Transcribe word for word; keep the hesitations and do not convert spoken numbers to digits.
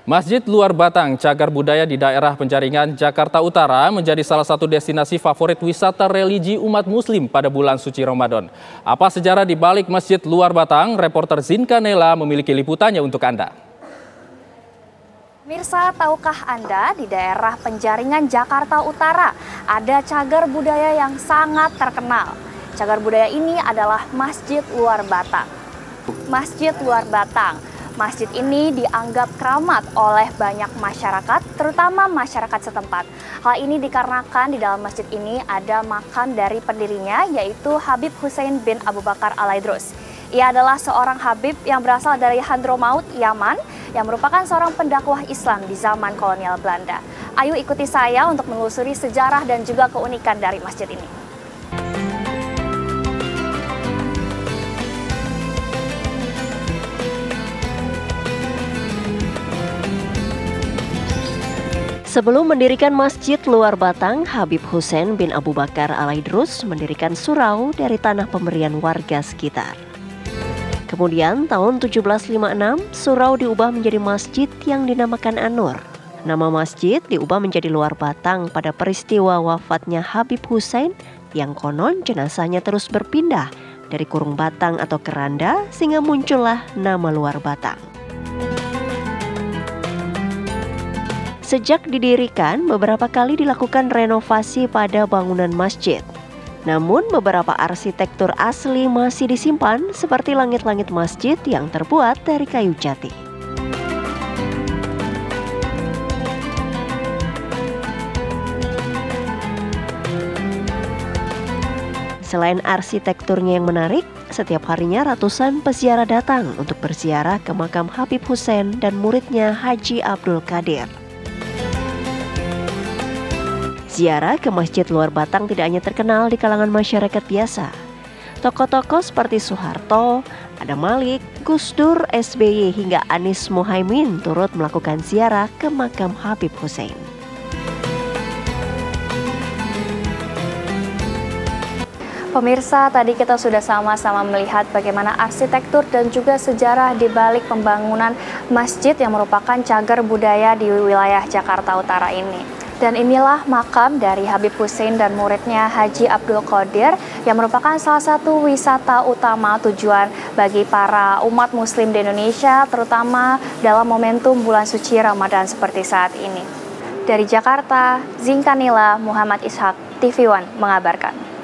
Masjid Luar Batang, cagar budaya di daerah Penjaringan, Jakarta Utara menjadi salah satu destinasi favorit wisata religi umat muslim pada bulan suci Ramadan. Apa sejarah di balik Masjid Luar Batang? Reporter Zinka Nela memiliki liputannya untuk Anda. Mirsa, tahukah Anda di daerah Penjaringan, Jakarta Utara ada cagar budaya yang sangat terkenal? Cagar budaya ini adalah Masjid Luar Batang. Masjid Luar Batang. Masjid ini dianggap keramat oleh banyak masyarakat, terutama masyarakat setempat. Hal ini dikarenakan di dalam masjid ini ada makam dari pendirinya, yaitu Habib Hussein bin Abu Bakar Al-Aidrus. Ia adalah seorang Habib yang berasal dari Hadramaut, Yaman, yang merupakan seorang pendakwah Islam di zaman kolonial Belanda. Ayo ikuti saya untuk menelusuri sejarah dan juga keunikan dari masjid ini. Sebelum mendirikan Masjid Luar Batang, Habib Hussein bin Abu Bakar Al-Aidrus mendirikan surau dari tanah pemberian warga sekitar. Kemudian tahun tujuh belas lima puluh enam, surau diubah menjadi masjid yang dinamakan An-Nur. Nama masjid diubah menjadi Luar Batang pada peristiwa wafatnya Habib Hussein yang konon jenazahnya terus berpindah dari kurung batang atau keranda sehingga muncullah nama Luar Batang. Sejak didirikan, beberapa kali dilakukan renovasi pada bangunan masjid. Namun beberapa arsitektur asli masih disimpan seperti langit-langit masjid yang terbuat dari kayu jati. Selain arsitekturnya yang menarik, setiap harinya ratusan peziarah datang untuk berziarah ke makam Habib Hussein dan muridnya Haji Abdul Qadir. Ziarah ke Masjid Luar Batang tidak hanya terkenal di kalangan masyarakat biasa. Tokoh-tokoh seperti Soeharto, Adam Malik, Gus Dur, S B Y hingga Anies Mohaimin turut melakukan ziarah ke makam Habib Hussein. Pemirsa, tadi kita sudah sama-sama melihat bagaimana arsitektur dan juga sejarah di balik pembangunan masjid yang merupakan cagar budaya di wilayah Jakarta Utara ini. Dan inilah makam dari Habib Hussein dan muridnya Haji Abdul Qadir yang merupakan salah satu wisata utama tujuan bagi para umat muslim di Indonesia, terutama dalam momentum bulan suci Ramadan seperti saat ini. Dari Jakarta, Zinka Nela, Muhammad Ishak, T V One mengabarkan.